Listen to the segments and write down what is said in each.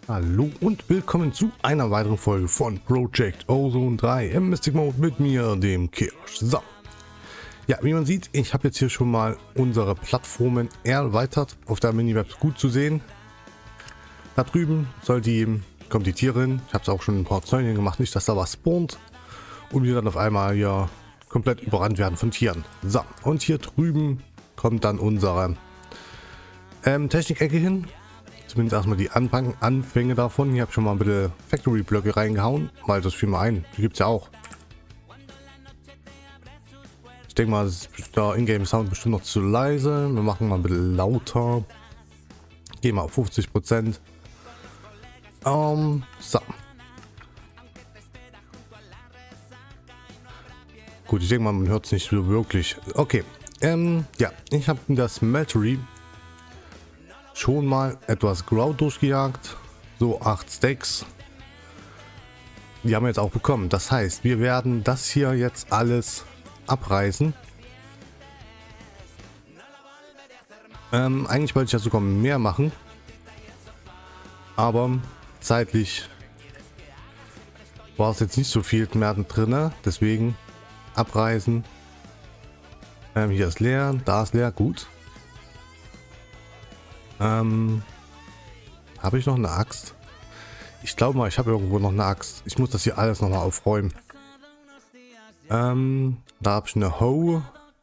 Hallo und willkommen zu einer weiteren Folge von Project Ozone 3 im Mystic Mode mit mir, dem Kirsch. So, ja, wie man sieht, ich habe jetzt hier schon mal unsere Plattformen erweitert, auf der Minimap gut zu sehen. Da drüben kommt die Tierin. Ich habe es auch schon ein paar Zäune gemacht, nicht, dass da was spawnt und wir dann auf einmal hier komplett überrannt werden von Tieren. So, und hier drüben kommt dann unsere Technik-Ecke hin. Zumindest erstmal die Anfänge davon. Hier habe ich schon mal ein bisschen Factory-Blöcke reingehauen, weil das fiel mir ein. Die gibt es ja auch. Ich denke mal, der Ingame-Sound bestimmt noch zu leise. Wir machen mal ein bisschen lauter. Gehen wir auf 50%. So. Gut, ich denke mal, man hört es nicht so wirklich. Okay. Ja, ich habe das Meltery schon mal etwas Grout durchgejagt. So 8 Stacks. Die haben wir jetzt auch bekommen. Das heißt, wir werden das hier jetzt alles abreißen. Eigentlich wollte ich ja sogar mehr machen. Aber zeitlich war es jetzt nicht so viel mehr drin. Deswegen abreißen. Hier ist leer, da ist leer. Gut. Habe ich noch eine Axt? Ich glaube mal, ich habe irgendwo noch eine Axt. Ich muss das hier alles nochmal aufräumen. Da habe ich eine Hoe.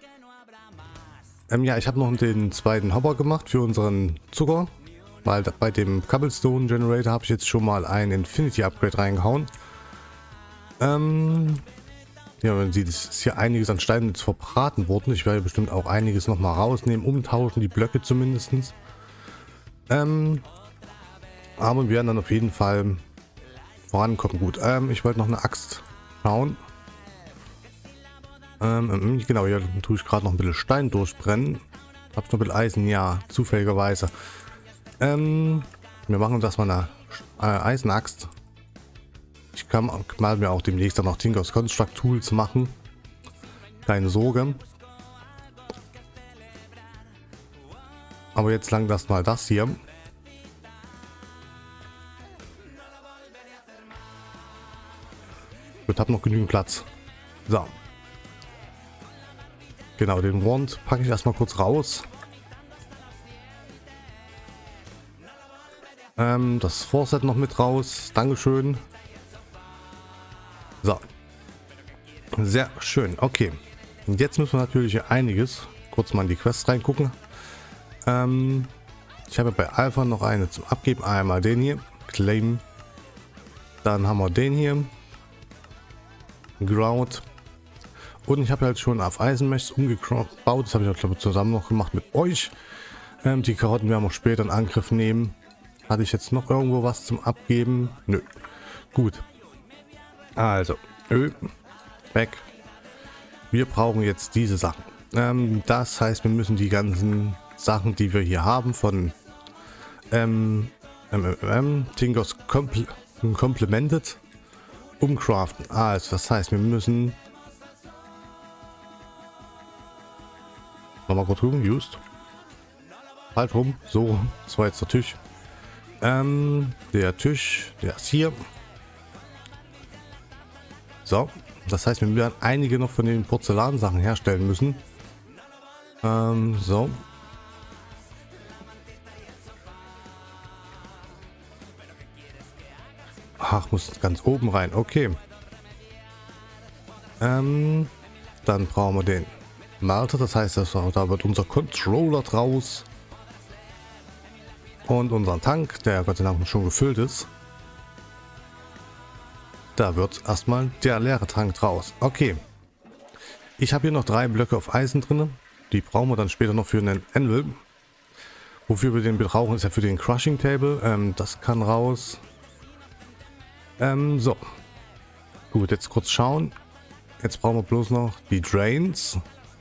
Ja, ich habe noch den zweiten Hopper gemacht für unseren Zucker. Weil bei dem Cobblestone Generator habe ich jetzt schon mal ein Infinity Upgrade reingehauen. Ja, man sieht, es ist hier einiges an Steinen jetzt verbraten worden. Ich werde bestimmt auch einiges nochmal rausnehmen, umtauschen, die Blöcke zumindest. Aber wir werden dann auf jeden Fall vorankommen. Gut, ich wollte noch eine Axt schauen. Genau, hier tue ich gerade noch ein bisschen Stein durchbrennen. Hab noch ein bisschen Eisen, ja, zufälligerweise. Wir machen das mal eine Eisenaxt. Ich kann mal mir auch demnächst dann noch Tinkers Construct Tools machen. Keine Sorge. Aber jetzt lang das mal das hier. Ich habe noch genügend Platz. So. Genau, den Wand packe ich erstmal kurz raus. Das Vorset noch mit raus. Dankeschön. So. Sehr schön. Okay. Und jetzt müssen wir natürlich einiges. Kurz mal in die Quest reingucken. Ich habe bei Alpha noch eine zum Abgeben. Einmal den hier. Claim. Dann haben wir den hier. Grout. Und ich habe halt schon auf Eisenmesh umgebaut. Das habe ich auch, glaube ich, zusammen noch gemacht mit euch. Die Karotten werden wir später in Angriff nehmen. Hatte ich jetzt noch irgendwo was zum Abgeben? Nö. Gut. Also. Weg. Wir brauchen jetzt diese Sachen. Das heißt, wir müssen die ganzen Sachen, die wir hier haben, von Tinkers Complemented umcraften. Also, das heißt, wir müssen nochmal kurz gucken. Just. Halt rum. So, das war jetzt der Tisch. Der Tisch, der ist hier. So, das heißt, wir werden einige noch von den Porzellansachen herstellen müssen. So. Ach, muss ganz oben rein. Okay. Dann brauchen wir den Melter. Das heißt, da wird unser Controller draus. Und unser Tank, der Gott sei Dank schon gefüllt ist. Da wird erstmal der leere Tank draus. Okay. Ich habe hier noch 3 Blöcke auf Eisen drin. Die brauchen wir dann später noch für einen Anvil. Wofür wir den brauchen, ist ja für den Crushing Table. Das kann raus. So. Gut, jetzt kurz schauen. Jetzt brauchen wir bloß noch die Drains.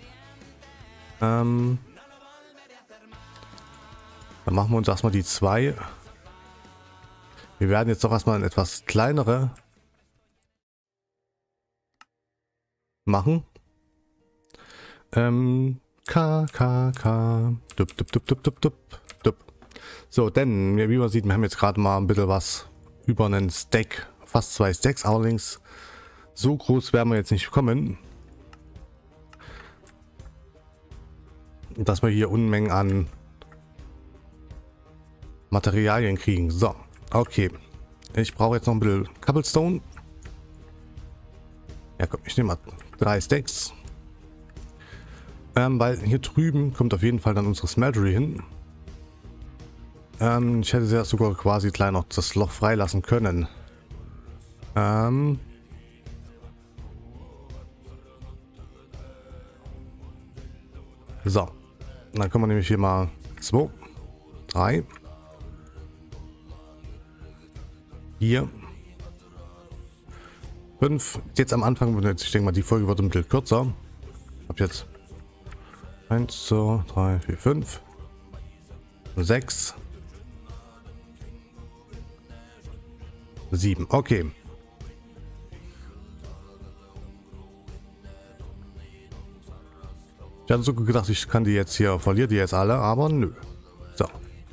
Dann machen wir uns erstmal die 2. Wir werden jetzt doch erstmal eine etwas kleinere machen. K. Dup. So, denn, wie man sieht, wir haben jetzt gerade mal ein bisschen was über einen Stack, fast 2 Stacks, allerdings so groß werden wir jetzt nicht kommen, dass wir hier Unmengen an Materialien kriegen. So, okay. Ich brauche jetzt noch ein bisschen Cobblestone. Ja, komm, ich nehme mal 3 Stacks. Weil hier drüben kommt auf jeden Fall dann unsere Smeltery hin. Ich hätte ja sogar quasi gleich noch das Loch freilassen können. So. Dann können wir nämlich hier mal 2, 3, 4, 5. Jetzt am Anfang, ich denke mal, die Folge wird ein bisschen kürzer. Ab jetzt 1, 2, 3, 4, 5, 6, 7. Okay. Ich hatte so gedacht, ich kann die jetzt hier, verliere die jetzt alle, aber nö. So.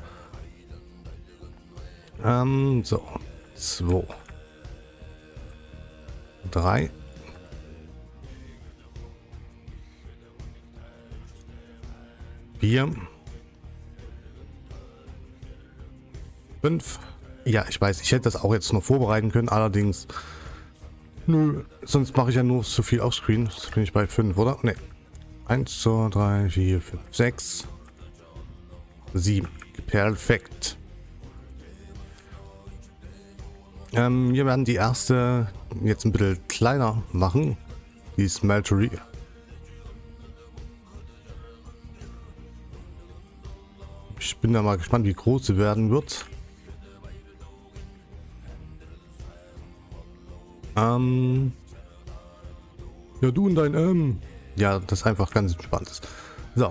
So. 2, 3, 4, 5. Ja, ich weiß, ich hätte das auch jetzt noch vorbereiten können, allerdings nö, sonst mache ich ja nur zu viel offscreen. Jetzt bin ich bei 5, oder? Ne. 1, 2, 3, 4, 5, 6, 7. Perfekt. Wir werden die erste jetzt ein bisschen kleiner machen, die Smeltery. Ich bin da mal gespannt, wie groß sie werden wird. Ja, du und dein ja, das ist einfach ganz entspannt ist. So.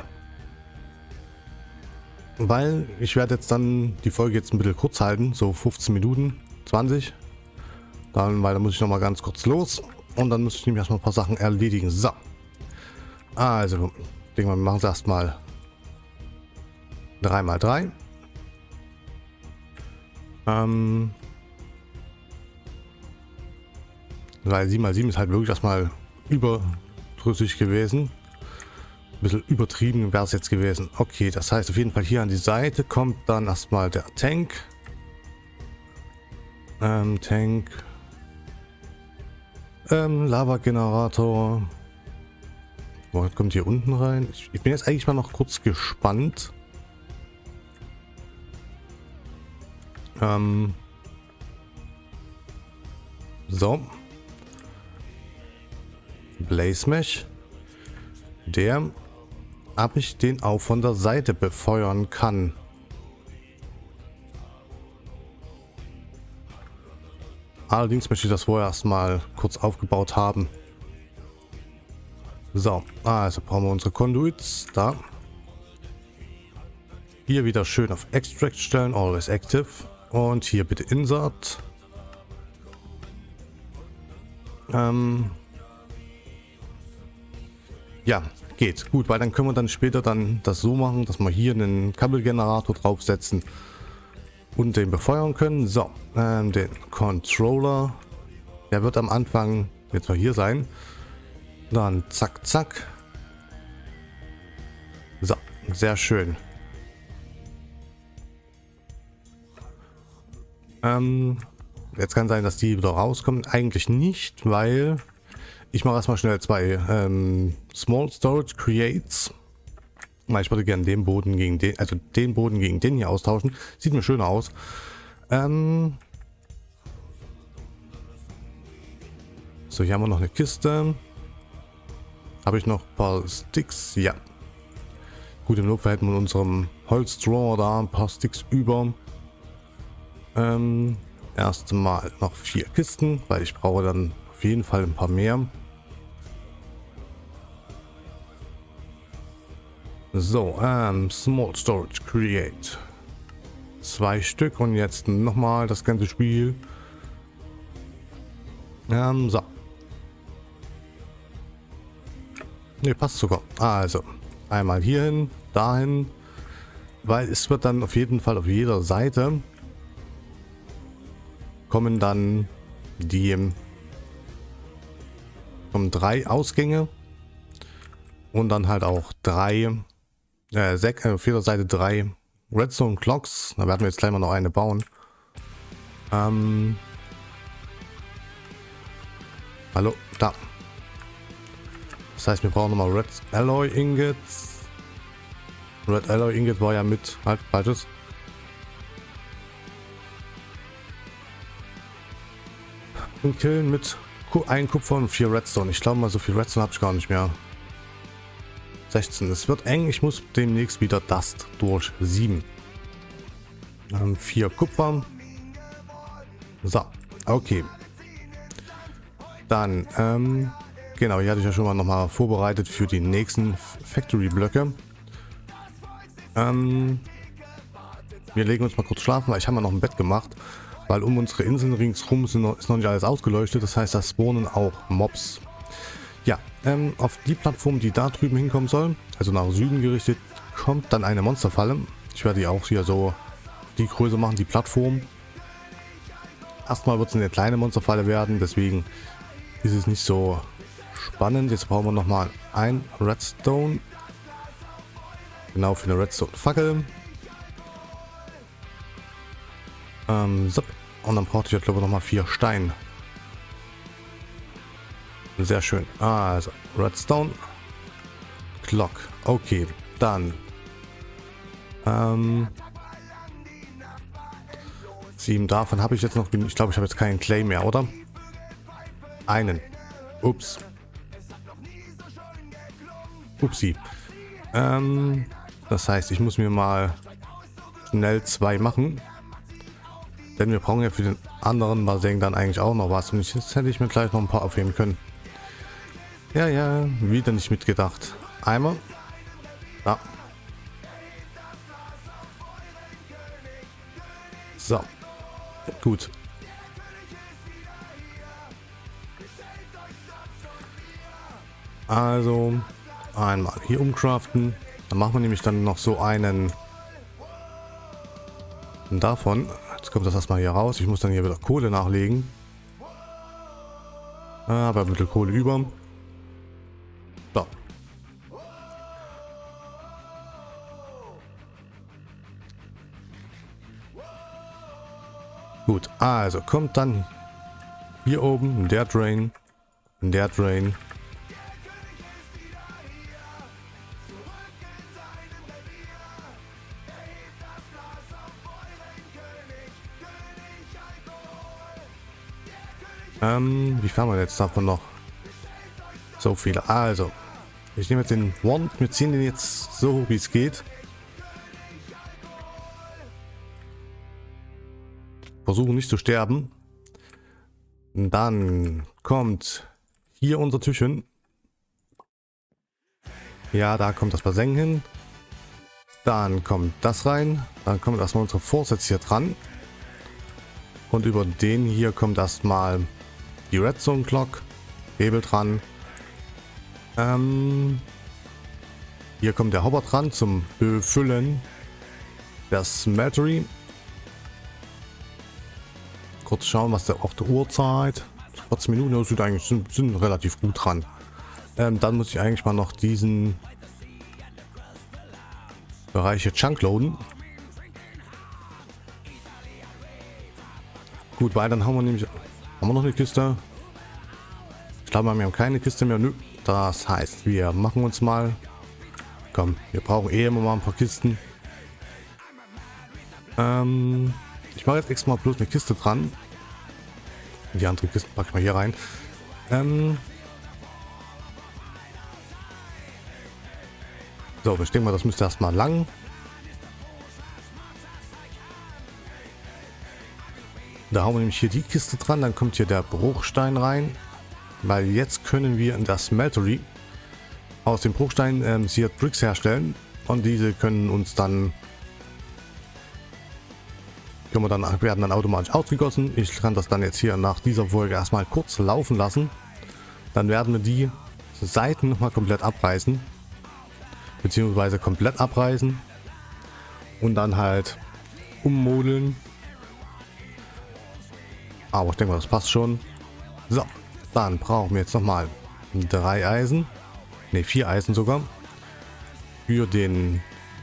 Weil ich werde jetzt dann die Folge jetzt ein bisschen kurz halten, so 15 Minuten, 20. Dann, weil da muss ich noch mal ganz kurz los und dann muss ich nämlich erstmal ein paar Sachen erledigen. So. Also, ich denke mal, wir machen es erstmal 3×3. Weil 7×7 ist halt wirklich erstmal überdrüssig gewesen. Ein bisschen übertrieben wäre es jetzt gewesen. Okay, das heißt auf jeden Fall hier an die Seite kommt dann erstmal der Tank. Lava-Generator. Wo kommt hier unten rein? Ich bin jetzt eigentlich mal noch kurz gespannt. So. Blaze Mesh. Der, ob ich den auch von der Seite befeuern kann. Allerdings möchte ich das vorher erstmal kurz aufgebaut haben. So, also brauchen wir unsere Conduits da. Hier wieder schön auf Extract stellen, always active. Und hier bitte Insert. Ja, geht. Gut, weil dann können wir dann später dann das so machen, dass wir hier einen Kabelgenerator draufsetzen und den befeuern können. So, den Controller. Der wird am Anfang jetzt mal hier sein. Dann zack, zack. So, sehr schön. Jetzt kann sein, dass die wieder rauskommen. Eigentlich nicht, weil ich mache erstmal schnell 2 Small Storage Creates. Weil ich würde gerne den Boden gegen den, also den Boden gegen den hier austauschen. Sieht mir schöner aus. So, hier haben wir noch eine Kiste. Habe ich noch ein paar Sticks? Ja. Gut, im Notfall hätten wir in unserem Holzdrawer da ein paar Sticks über. Erst mal noch 4 Kisten, weil ich brauche dann auf jeden Fall ein paar mehr. So, Small Storage Create. 2 Stück und jetzt nochmal das ganze Spiel. So. Ne, passt sogar. Also, einmal hierhin, dahin. weil es wird dann auf jeden Fall auf jeder Seite kommen dann die 3 Ausgänge und dann halt auch 3 auf jeder Seite 3 Redstone Clocks. Da werden wir jetzt gleich mal noch eine bauen. Hallo, da. Das heißt, wir brauchen nochmal Red Alloy Ingots. Red Alloy Ingot war ja mit, halt, falsches. Und killen mit 1 Kupfer und 4 Redstone. Ich glaube mal, so viel Redstone habe ich gar nicht mehr. 16. Es wird eng. Ich muss demnächst wieder Dust durch 7. 4 Kupfer. So, okay. Dann, genau, hier hatte ich ja schon mal nochmal vorbereitet für die nächsten Factory-Blöcke. Wir legen uns mal kurz schlafen, weil ich habe ja noch ein Bett gemacht. Weil um unsere Inseln ringsherum ist noch nicht alles ausgeleuchtet. Das heißt, da spawnen auch Mobs. Ja, auf die Plattform, die da drüben hinkommen soll, also nach Süden gerichtet, kommt dann eine Monsterfalle. Ich werde die auch hier so die Größe machen, die Plattform. Erstmal wird es eine kleine Monsterfalle werden, deswegen ist es nicht so spannend. Jetzt brauchen wir nochmal ein Redstone. Genau, für eine Redstone-Fackel. So. Und dann brauchte ich ja, glaube ich, nochmal 4 Steine. Sehr schön. Also, Redstone. Clock. Okay, dann. 7 davon habe ich jetzt noch. Ich glaube, ich habe jetzt keinen Clay mehr, oder? Einen. Ups. Upsi. Das heißt, ich muss mir mal schnell 2 machen. Denn wir brauchen ja für den anderen Bassin dann eigentlich auch noch was. Und jetzt hätte ich mir gleich noch ein paar aufheben können. Ja, ja, wieder nicht mitgedacht. Einmal. Ja. So. Gut. Also einmal hier umcraften. Dann machen wir nämlich dann noch so einen davon. Jetzt kommt das erstmal hier raus. Ich muss dann hier wieder Kohle nachlegen. Aber ein bisschen Kohle über. So. Gut, also kommt dann hier oben der Drain. Der Drain. Wie viel haben wir jetzt davon noch? So viele. Also, ich nehme jetzt den One. Wir ziehen den jetzt so hoch, wie es geht. Versuchen nicht zu sterben. Dann kommt hier unser Tisch hin. Ja, da kommt das Bassin hin. Dann kommt das rein. Dann kommt erstmal unsere Vorsitz hier dran. Und über den hier kommt erstmal die Redstone Clock. Hebel dran. Hier kommt der Hopper dran zum Befüllen der Smeltery. Kurz schauen, was der auf der Uhrzeit. 14 Minuten, das sieht eigentlich sind relativ gut dran. Dann muss ich eigentlich mal noch diesen Bereich hier chunkloaden. Gut, weil dann haben wir nämlich noch eine Kiste. Ich glaube, wir haben keine Kiste mehr. Nö. Das heißt, wir machen uns mal. Komm, wir brauchen eh immer mal ein paar Kisten. Ich mache jetzt extra mal bloß eine Kiste dran. Die andere Kiste packe ich mal hier rein. So, ich denke mal, das müsste erstmal lang. Da haben wir nämlich hier die Kiste dran, dann kommt hier der Bruchstein rein, weil jetzt können wir in das Smeltery aus dem Bruchstein Seared Bricks herstellen und diese können uns dann werden dann automatisch ausgegossen. Ich kann das dann jetzt hier nach dieser Folge erstmal kurz laufen lassen. Dann werden wir die Seiten noch mal komplett abreißen, beziehungsweise komplett abreißen und dann halt ummodeln. Aber ich denke mal, das passt schon. So, dann brauchen wir jetzt nochmal 3 Eisen. Ne, 4 Eisen sogar. Für den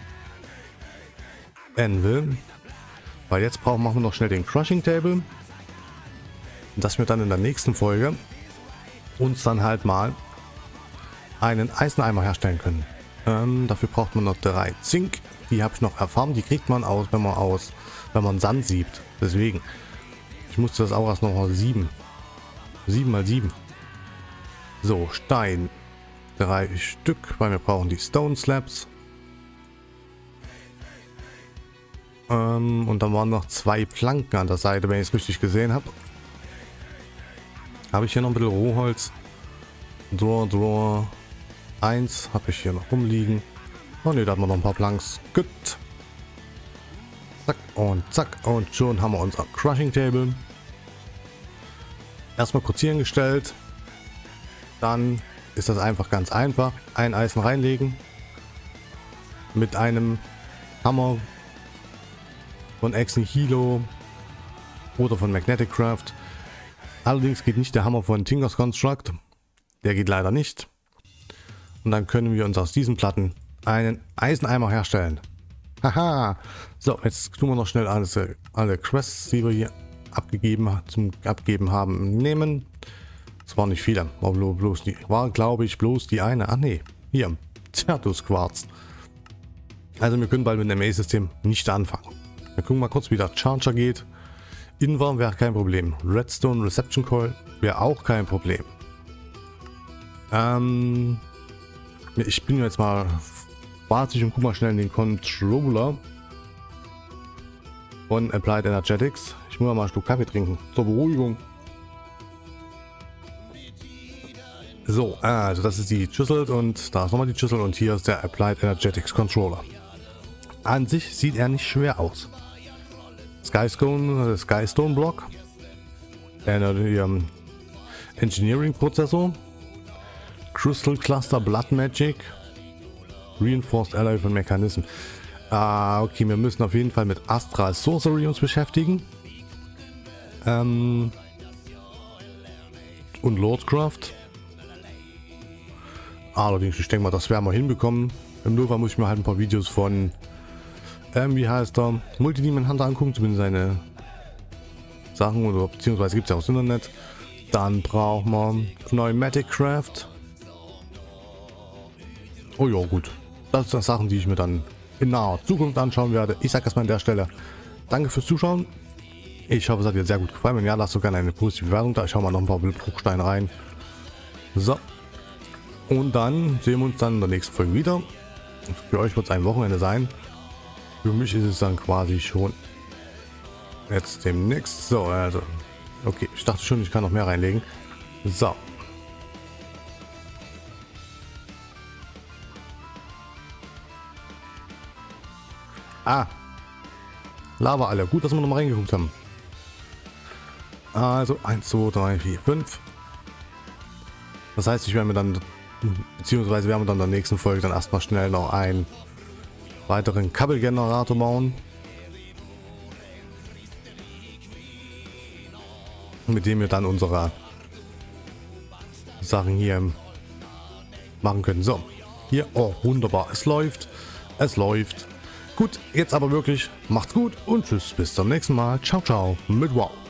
Anvil. Weil jetzt machen wir noch schnell den Crushing Table. Dass wir dann in der nächsten Folge uns dann halt mal einen Eiseneimer herstellen können. Dafür braucht man noch 3 Zink. Die habe ich noch erfahren. Die kriegt man aus, wenn man Sand siebt. Deswegen. Ich musste das auch erst noch mal 7 mal 7. So, Stein. 3 Stück, weil wir brauchen die Stone Slabs. Und dann waren noch 2 Planken an der Seite, wenn ich es richtig gesehen habe. Habe ich hier noch ein bisschen Rohholz. Draw 1 habe ich hier noch rumliegen. Oh ne, da haben wir noch ein paar Planks. Gut. Zack und schon haben wir unser Crushing Table. Erstmal kurz hier hingestellt. Dann ist das einfach ganz einfach. Ein Eisen reinlegen. Mit einem Hammer von Ex Nihilo oder von Magnetic Craft. Allerdings geht nicht der Hammer von Tinker's Construct. Der geht leider nicht. Und dann können wir uns aus diesen Platten einen Eiseneimer herstellen. Haha. So, jetzt tun wir noch schnell alle Quests, die wir hier zum Abgeben haben, nehmen. Es waren nicht viele. War glaube ich bloß die eine. Ach nee, hier. Certus Quarz. Also wir können bald mit dem MA-System nicht anfangen. Wir gucken mal kurz, wie der Charger geht. Invar wäre kein Problem. Redstone Reception Coil wäre auch kein Problem. Ich bin jetzt mal spaßig und guck mal schnell in den Controller von Applied Energetics. Ich muss mal ein Stück Kaffee trinken zur Beruhigung. So, also das ist die Chisel und da ist nochmal die Chisel und hier ist der Applied Energetics Controller. An sich sieht er nicht schwer aus. Skystone Block, Engineering Prozessor, Crystal Cluster Blood Magic, Reinforced Alloy von Mechanism. Okay, wir müssen auf jeden Fall mit Astral Sorcery uns beschäftigen. Und Lordcraft. Allerdings, ich denke mal, das werden wir hinbekommen. Im Notfall muss ich mir halt ein paar Videos von wie heißt der? Multidemon Hunter angucken, zumindest seine Sachen, oder beziehungsweise gibt es ja auch das Internet. Dann brauchen wir Pneumatic Craft. Oh ja, gut. Das sind Sachen, die ich mir dann in naher Zukunft anschauen werde. Ich sage erstmal an der Stelle danke fürs Zuschauen. Ich hoffe, es hat dir sehr gut gefallen. Wenn ja, lasst doch gerne eine positive Bewertung da. Ich schaue mal noch ein paar Bruchsteine rein. So. Und dann sehen wir uns dann in der nächsten Folge wieder. Für euch wird es ein Wochenende sein. Für mich ist es dann quasi schon jetzt demnächst. So, also. Okay, ich dachte schon, ich kann noch mehr reinlegen. So. Lava alle. Gut, dass wir noch mal reingeguckt haben. Also 1, 2, 3, 4, 5. Das heißt, ich werde mir dann, beziehungsweise werden wir dann in der nächsten Folge dann erstmal schnell noch einen weiteren Kabelgenerator bauen. Mit dem wir dann unsere Sachen hier machen können. So, hier, oh wunderbar, es läuft. Gut, jetzt aber wirklich, macht's gut und tschüss, bis zum nächsten Mal. Ciao, ciao, mit Wow.